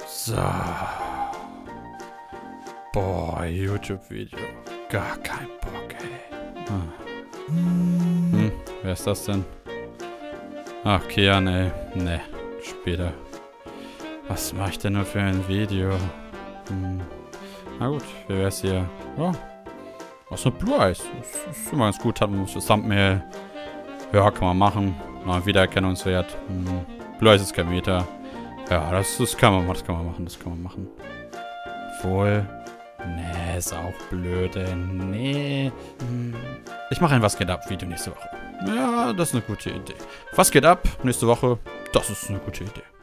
So. Boah, YouTube-Video. Gar kein Bock, ey. Wer ist das denn? Ach, Kian, ey. Ne, später. Was mache ich denn nur für ein Video? Na gut, wie wär's hier? Ja. Was mit Blue Eyes? Das ist immer ganz gut. Hat man das Thumbnail. Ja, kann man machen. Na, Wiedererkennungswert. Blue Eyes ist kein Meter. Ja, das kann man machen. Obwohl. Nee, ist auch blöd, ey. Nee. Ich mache ein Was geht ab Video nächste Woche. Ja, das ist eine gute Idee. Was geht ab nächste Woche? Das ist eine gute Idee.